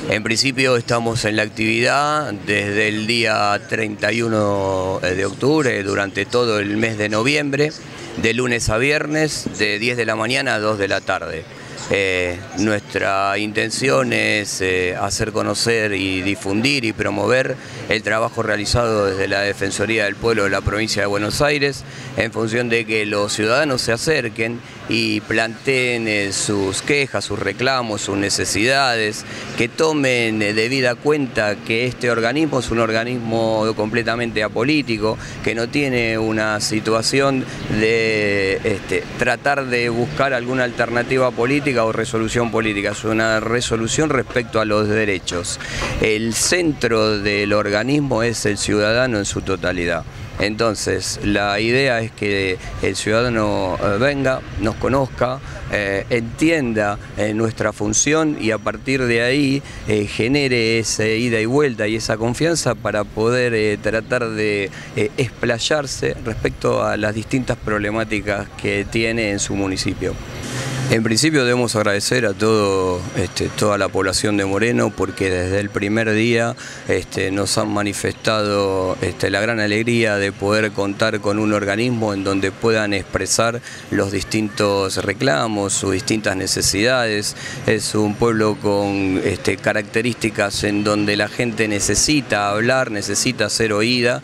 En principio estamos en la actividad desde el día 31 de octubre, durante todo el mes de noviembre, de lunes a viernes, de 10 de la mañana a 2 de la tarde. Nuestra intención es hacer conocer y difundir y promover el trabajo realizado desde la Defensoría del Pueblo de la provincia de Buenos Aires, en función de que los ciudadanos se acerquen y planteen sus quejas, sus reclamos, sus necesidades, que tomen debida cuenta que este organismo es un organismo completamente apolítico, que no tiene una situación de tratar de buscar alguna alternativa política o resolución política, es una resolución respecto a los derechos. El centro del organismo es el ciudadano en su totalidad. Entonces, la idea es que el ciudadano venga, nos conozca, entienda nuestra función y a partir de ahí genere esa ida y vuelta y esa confianza para poder tratar de explayarse respecto a las distintas problemáticas que tiene en su municipio. En principio debemos agradecer a toda la población de Moreno, porque desde el primer día nos han manifestado la gran alegría de poder contar con un organismo en donde puedan expresar los distintos reclamos, sus distintas necesidades. Es un pueblo con características en donde la gente necesita hablar, necesita ser oída,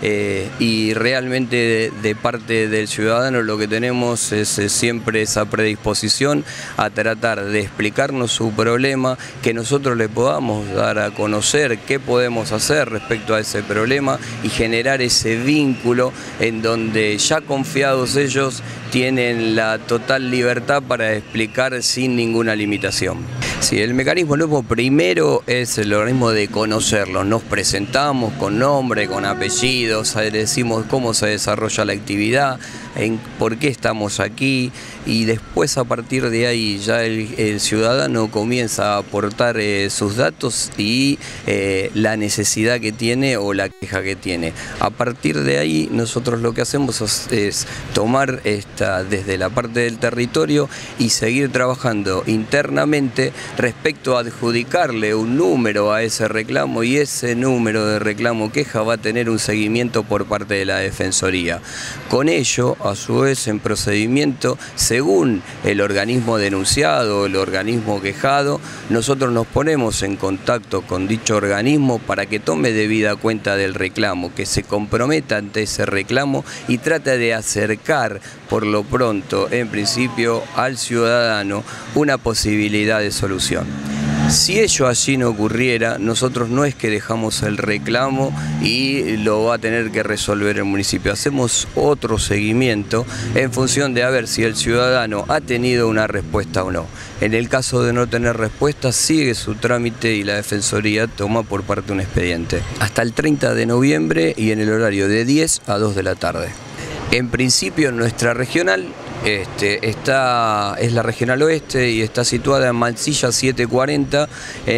y realmente de parte del ciudadano lo que tenemos es siempre esa predisposición a tratar de explicarnos su problema, que nosotros le podamos dar a conocer qué podemos hacer respecto a ese problema y generar ese vínculo en donde ya confiados ellos tienen la total libertad para explicar sin ninguna limitación. Sí, el mecanismo nuevo primero es el organismo de conocerlos. Nos presentamos con nombre, con apellidos, decimos cómo se desarrolla la actividad, por qué estamos aquí, y después a partir de ahí ya el ciudadano comienza a aportar sus datos y la necesidad que tiene o la queja que tiene. A partir de ahí nosotros lo que hacemos es tomar desde la parte del territorio y seguir trabajando internamente respecto a adjudicarle un número a ese reclamo, y ese número de reclamo queja va a tener un seguimiento por parte de la Defensoría. Con ello, a su vez, en procedimiento, según el organismo denunciado, el organismo quejado, nosotros nos ponemos en contacto con dicho organismo para que tome debida cuenta del reclamo, que se comprometa ante ese reclamo y trate de acercar por lo pronto, en principio, al ciudadano una posibilidad de solución. Si ello así no ocurriera, nosotros no es que dejamos el reclamo y lo va a tener que resolver el municipio. Hacemos otro seguimiento en función de a ver si el ciudadano ha tenido una respuesta o no. En el caso de no tener respuesta, sigue su trámite y la Defensoría toma por parte un expediente. Hasta el 30 de noviembre y en el horario de 10 a 2 de la tarde. En principio, nuestra regional es la regional oeste y está situada en Mansilla 740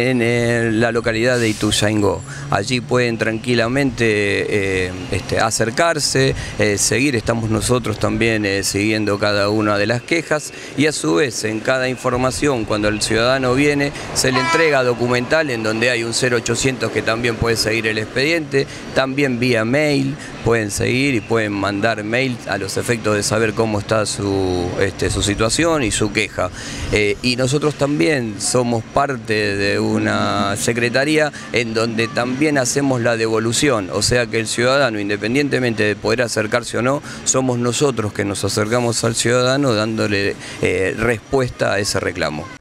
en la localidad de Ituzaingó. Allí pueden tranquilamente acercarse, seguir, estamos nosotros también siguiendo cada una de las quejas, y a su vez en cada información, cuando el ciudadano viene, se le entrega documental en donde hay un 0800 que también puede seguir el expediente, también vía mail pueden seguir y pueden mandar mail a los efectos de saber cómo está su situación y su queja. Y nosotros también somos parte de una secretaría en donde también hacemos la devolución, o sea que el ciudadano, independientemente de poder acercarse o no, somos nosotros que nos acercamos al ciudadano dándole respuesta a ese reclamo.